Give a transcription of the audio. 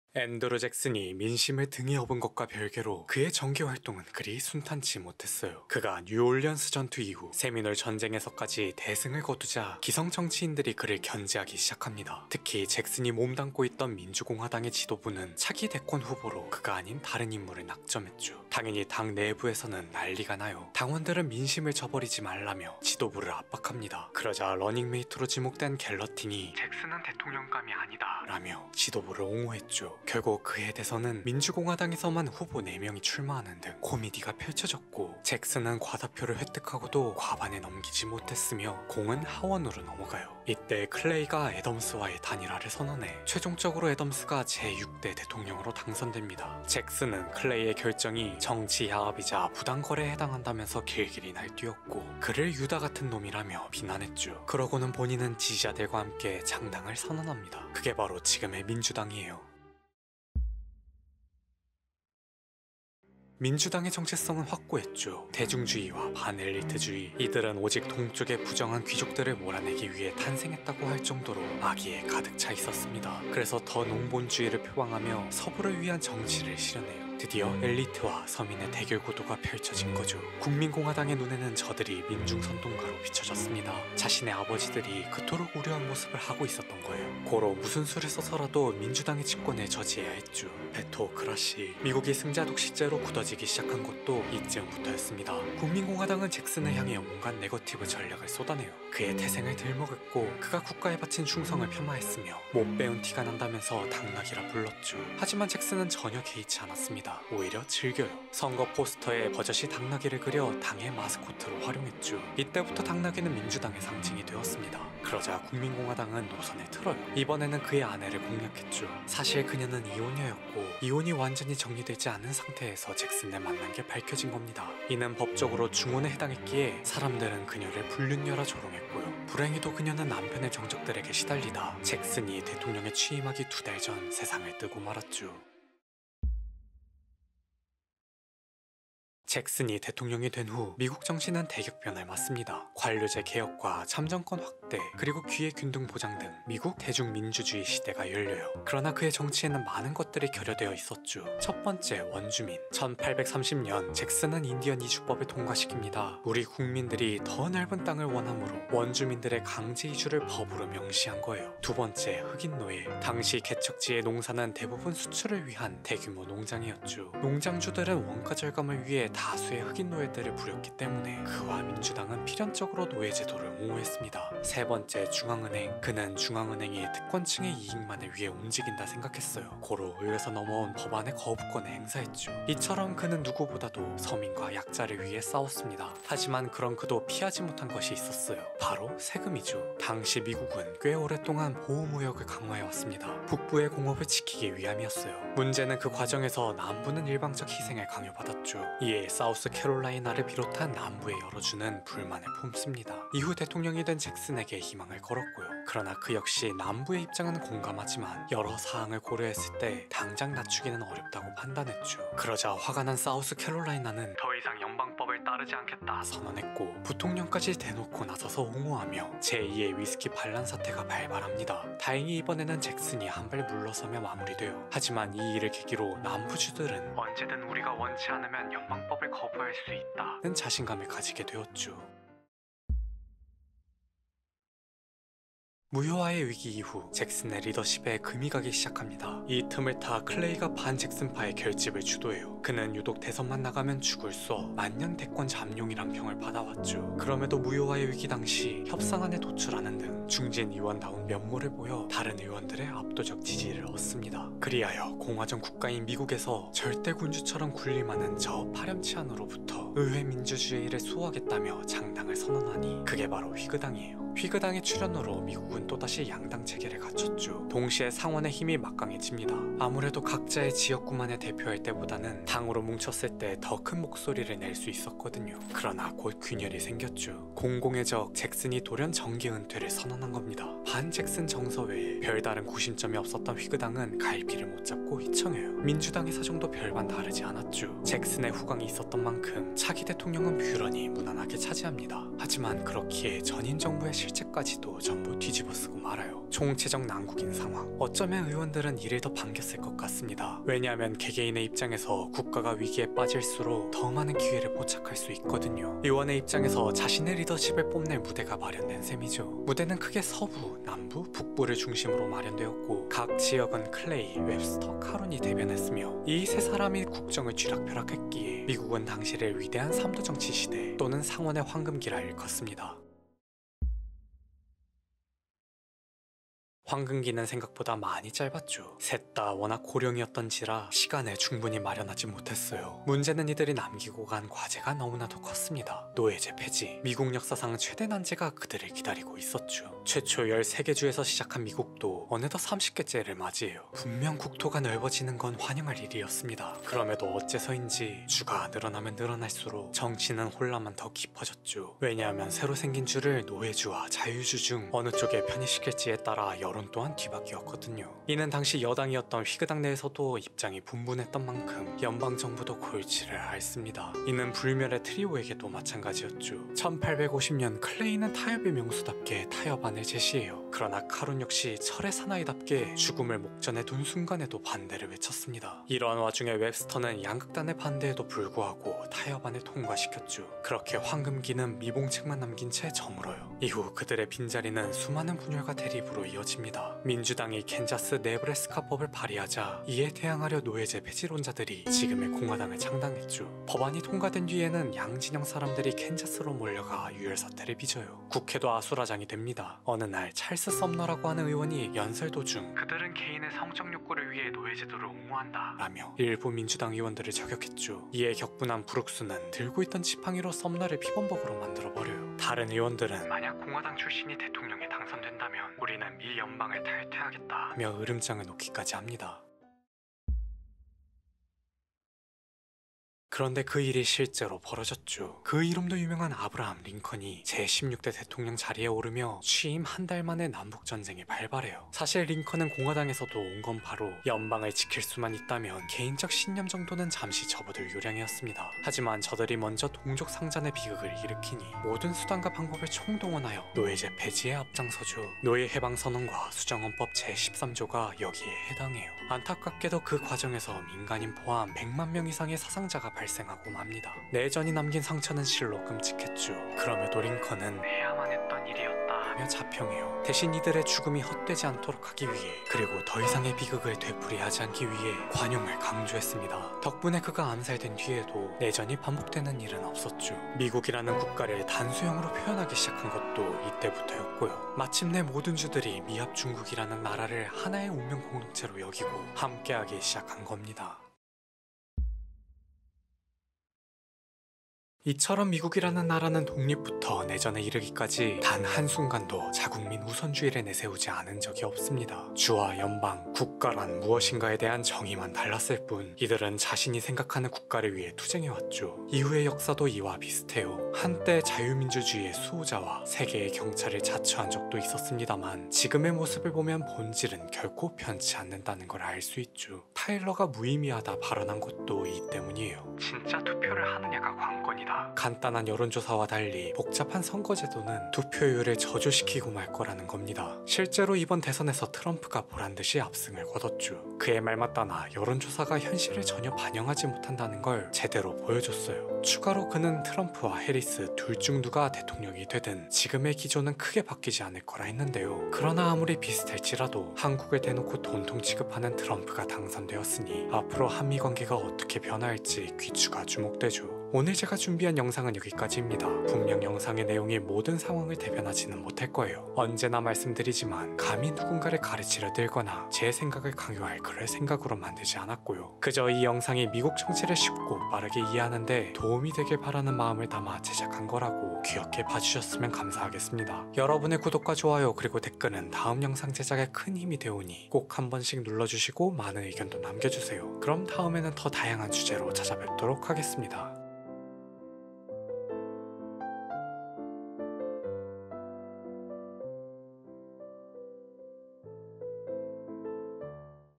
앤드루 잭슨이 민심을 등에 업은 것과 별개로 그의 정계 활동은 그리 순탄치 못했어요. 그가 뉴올리언스 전투 이후 세미놀 전쟁에서까지 대승을 거두자 기성 정치인들이 그를 견제하기 시작합니다. 특히 잭슨이 몸담고 있던 민주공화당의 지도부는 차기 대권 후보로 그가 아닌 다른 인물을 낙점했죠. 당연히 당 내부에서는 난리가 나요. 당원들은 민심을 저버리지 말라며 지도부를 압박합니다. 그러자 러닝메이트로 지목된 갤러틴이 잭슨은 대통령감이 아니다 라며 지도부를 옹호했죠. 결국 그에 대해서는 민주공화당에서만 후보 4명이 출마하는 등 코미디가 펼쳐졌고, 잭슨은 과다표를 획득하고도 과반에 넘기지 못했으며 공은 하원으로 넘어가요. 이때 클레이가 애덤스와의 단일화를 선언해 최종적으로 애덤스가 제6대 대통령으로 당선됩니다. 잭슨은 클레이의 결정이 정치 야합이자 부당거래에 해당한다면서 길길이 날뛰었고, 그를 유다 같은 놈이라며 비난했죠. 그러고는 본인은 지지자들과 함께 창당을 선언합니다. 그게 바로 지금의 민주당이에요. 민주당의 정체성은 확고했죠. 대중주의와 반엘리트주의, 이들은 오직 동쪽의 부정한 귀족들을 몰아내기 위해 탄생했다고 할 정도로 악의에 가득 차 있었습니다. 그래서 더 농본주의를 표방하며 서부를 위한 정치를 실현해요. 드디어 엘리트와 서민의 대결 구도가 펼쳐진 거죠. 국민공화당의 눈에는 저들이 민중선동가로 비춰졌습니다. 자신의 아버지들이 그토록 우려한 모습을 하고 있었던 거예요. 고로 무슨 수를 써서라도 민주당의 집권을 저지해야 했죠. 베토크라시, 미국이 승자 독식제로 굳어지기 시작한 것도 이쯤부터였습니다. 국민공화당은 잭슨을 향해 온갖 네거티브 전략을 쏟아내요. 그의 태생을 들먹였고 그가 국가에 바친 충성을 폄하했으며 못 배운 티가 난다면서 당나귀라 불렀죠. 하지만 잭슨은 전혀 개의치 않았습니다. 오히려 즐겨요. 선거 포스터에 버젓이 당나귀를 그려 당의 마스코트로 활용했죠. 이때부터 당나귀는 민주당의 상징이 되었습니다. 그러자 국민공화당은 노선을 틀어요. 이번에는 그의 아내를 공략했죠. 사실 그녀는 이혼녀였고 이혼이 완전히 정리되지 않은 상태에서 잭슨을 만난 게 밝혀진 겁니다. 이는 법적으로 중혼에 해당했기에 사람들은 그녀를 불륜녀라 조롱했고요. 불행히도 그녀는 남편의 정적들에게 시달리다 잭슨이 대통령에 취임하기 2달 전 세상을 뜨고 말았죠. 잭슨이 대통령이 된 후 미국 정치는 대격변을 맞습니다. 관료제 개혁과 참정권 확대, 그리고 기회균등 보장 등 미국 대중민주주의 시대가 열려요. 그러나 그의 정치에는 많은 것들이 결여되어 있었죠. 첫 번째, 원주민. 1830년 잭슨은 인디언 이주법을 통과시킵니다. 우리 국민들이 더 넓은 땅을 원하므로 원주민들의 강제 이주를 법으로 명시한 거예요. 두 번째, 흑인 노예. 당시 개척지의 농사는 대부분 수출을 위한 대규모 농장이었죠. 농장주들은 원가 절감을 위해 다수의 흑인 노예들을 부렸기 때문에 그와 민주당은 필연적으로 노예제도를 옹호했습니다. 세 번째, 중앙은행. 그는 중앙은행이 특권층의 이익만을 위해 움직인다 생각했어요. 고로 의회에서 넘어온 법안의 거부권을 행사했죠. 이처럼 그는 누구보다도 서민과 약자를 위해 싸웠습니다. 하지만 그런 그도 피하지 못한 것이 있었어요. 바로 세금이죠. 당시 미국은 꽤 오랫동안 보호무역을 강화해왔습니다. 북부의 공업을 지키기 위함이었어요. 문제는 그 과정에서 남부는 일방적 희생을 강요받았죠. 이에 사우스캐롤라이나를 비롯한 남부에 열어주는 불만을 품습니다. 이후 대통령이 된 잭슨에게 희망을 걸었고요. 그러나 그 역시 남부의 입장은 공감하지만 여러 사항을 고려했을 때 당장 낮추기는 어렵다고 판단했죠. 그러자 화가 난 사우스캐롤라이나는 더 이상 연방법을 따르지 않겠다 선언했고 부통령까지 대놓고 나서서 옹호하며 제2의 위스키 반란 사태가 발발합니다. 다행히 이번에는 잭슨이 한 발 물러서며 마무리돼요. 하지만 이 일을 계기로 남부주들은 언제든 우리가 원치 않으면 연방법을 거부할 수 있다는 자신감을 가지게 되었죠. 무효화의 위기 이후 잭슨의 리더십에 금이 가기 시작합니다. 이 틈을 타 클레이가 반잭슨파의 결집을 주도해요. 그는 유독 대선만 나가면 죽을 써 만년 대권 잠룡이란 평을 받아왔죠. 그럼에도 무효화의 위기 당시 협상안에 도출하는 등 중진 의원다운 면모를 보여 다른 의원들의 압도적 지지를 얻습니다. 그리하여 공화정 국가인 미국에서 절대 군주처럼 군림하는 저 파렴치한으로부터 의회 민주주의를 수호하겠다며 장당을 선언하니 그게 바로 휘그당이에요. 휘그당의 출현으로 미국은 또다시 양당 체계를 갖췄죠. 동시에 상원의 힘이 막강해집니다. 아무래도 각자의 지역구만을 대표할 때보다는 당으로 뭉쳤을 때 더 큰 목소리를 낼 수 있었거든요. 그러나 곧 균열이 생겼죠. 공공의 적 잭슨이 돌연 정계 은퇴를 선언한 겁니다. 반 잭슨 정서 외에 별다른 구심점이 없었던 휘그당은 갈피를 못 잡고 휘청여요. 민주당의 사정도 별반 다르지 않았죠. 잭슨의 후광이 있었던 만큼 차기 대통령은 뷰런이 무난하게 차지합니다. 하지만 그렇기에 전인 정부의 실책까지도 전부 뒤집어 접어쓰고 말아요. 총체적 난국인 상황. 어쩌면 의원들은 이를 더 반겼을 것 같습니다. 왜냐하면 개개인의 입장에서 국가가 위기에 빠질수록 더 많은 기회를 포착할 수 있거든요. 의원의 입장에서 자신의 리더십을 뽐낼 무대가 마련된 셈이죠. 무대는 크게 서부, 남부, 북부를 중심으로 마련되었고 각 지역은 클레이, 웹스터, 카룬이 대변했으며 이 세 사람이 국정을 쥐락펴락했기에 미국은 당시를 위대한 삼도 정치 시대 또는 상원의 황금기라 일컫습니다. 황금기는 생각보다 많이 짧았죠. 셋 다 워낙 고령이었던지라 시간을 충분히 마련하지 못했어요. 문제는 이들이 남기고 간 과제가 너무나도 컸습니다. 노예제 폐지. 미국 역사상 최대 난제가 그들을 기다리고 있었죠. 최초 13개 주에서 시작한 미국도 어느덧 30개째를 맞이해요. 분명 국토가 넓어지는 건 환영할 일이었습니다. 그럼에도 어째서인지 주가 늘어나면 늘어날수록 정치는 혼란만 더 깊어졌죠. 왜냐하면 새로 생긴 주를 노예주와 자유주 중 어느 쪽에 편입시킬지에 따라 여론 또한 뒤바뀌었거든요. 이는 당시 여당이었던 휘그당 내에서도 입장이 분분했던 만큼 연방정부도 골치를 앓습니다. 이는 불멸의 트리오에게도 마찬가지였죠. 1850년 클레이는 타협의 명수답게 타협안을 제시해요. 그러나 카룬 역시 철의 사나이답게 죽음을 목전에 둔 순간에도 반대를 외쳤습니다. 이러한 와중에 웹스터는 양극단의 반대에도 불구하고 타협안을 통과시켰죠. 그렇게 황금기는 미봉책만 남긴 채 저물어요. 이후 그들의 빈자리는 수많은 분열과 대립으로 이어집니다. 민주당이 캔자스 네브래스카법을 발의하자 이에 대항하려 노예제 폐지론자들이 지금의 공화당을 창당했죠. 법안이 통과된 뒤에는 양진영 사람들이 캔자스로 몰려가 유혈사태를 빚어요. 국회도 아수라장이 됩니다. 어느 날 찰스 썸너라고 하는 의원이 연설 도중 그들은 개인의 성적 욕구를 위해 노예제도를 옹호한다 라며 일부 민주당 의원들을 저격했죠. 이에 격분한 브룩스는 들고 있던 지팡이로 썸너를 피범벅으로 만들어버려요. 다른 의원들은 만약 공화당 출신이 대통령에 당선된다면 우리는 미 연방을 탈퇴하겠다 며 으름장을 놓기까지 합니다. 그런데 그 일이 실제로 벌어졌죠. 그 이름도 유명한 아브라함 링컨이 제16대 대통령 자리에 오르며 취임 한 달 만에 남북전쟁이 발발해요. 사실 링컨은 공화당에서도 온 건 바로 연방을 지킬 수만 있다면 개인적 신념 정도는 잠시 접어들 요량이었습니다. 하지만 저들이 먼저 동족 상잔의 비극을 일으키니 모든 수단과 방법을 총동원하여 노예제 폐지에 앞장서죠. 노예 해방선언과 수정헌법 제13조가 여기에 해당해요. 안타깝게도 그 과정에서 민간인 포함 100만 명 이상의 사상자가 발생하고 맙니다. 내전이 남긴 상처는 실로 끔찍했죠. 그럼에도 링컨은 해야만 했던 일이었다 며 자평해요. 대신 이들의 죽음이 헛되지 않도록 하기 위해 그리고 더 이상의 비극을 되풀이하지 않기 위해 관용을 강조했습니다. 덕분에 그가 암살된 뒤에도 내전이 반복되는 일은 없었죠. 미국이라는 국가를 단수형으로 표현하기 시작한 것도 이때부터였고요. 마침내 모든 주들이 미합 중국이라는 나라를 하나의 운명 공동체로 여기고 함께하기 시작한 겁니다. 이처럼 미국이라는 나라는 독립부터 내전에 이르기까지 단 한순간도 자국민 우선주의를 내세우지 않은 적이 없습니다. 주와 연방, 국가란 무엇인가에 대한 정의만 달랐을 뿐 이들은 자신이 생각하는 국가를 위해 투쟁해왔죠. 이후의 역사도 이와 비슷해요. 한때 자유민주주의의 수호자와 세계의 경찰을 자처한 적도 있었습니다만 지금의 모습을 보면 본질은 결코 변치 않는다는 걸 알 수 있죠. 타일러가 무의미하다 발언한 것도 이 때문이에요. 진짜 투표를 하느냐가 관건이다. 간단한 여론조사와 달리 복잡한 선거제도는 투표율을 저조시키고 말 거라는 겁니다. 실제로 이번 대선에서 트럼프가 보란듯이 압승을 거뒀죠. 그의 말 맞다나 여론조사가 현실을 전혀 반영하지 못한다는 걸 제대로 보여줬어요. 추가로 그는 트럼프와 해리스 둘 중 누가 대통령이 되든 지금의 기조는 크게 바뀌지 않을 거라 했는데요. 그러나 아무리 비슷할지라도 한국을 대놓고 돈통 취급하는 트럼프가 당선되었으니 앞으로 한미 관계가 어떻게 변화할지 귀추가 주목되죠. 오늘 제가 준비한 영상은 여기까지입니다. 분명 영상의 내용이 모든 상황을 대변하지는 못할 거예요. 언제나 말씀드리지만 감히 누군가를 가르치려 들거나 제 생각을 강요할 그럴 생각으로 만들지 않았고요. 그저 이 영상이 미국 정치를 쉽고 빠르게 이해하는데 도움이 되길 바라는 마음을 담아 제작한 거라고 귀엽게 봐주셨으면 감사하겠습니다. 여러분의 구독과 좋아요 그리고 댓글은 다음 영상 제작에 큰 힘이 되오니 꼭 한 번씩 눌러주시고 많은 의견도 남겨주세요. 그럼 다음에는 더 다양한 주제로 찾아뵙도록 하겠습니다.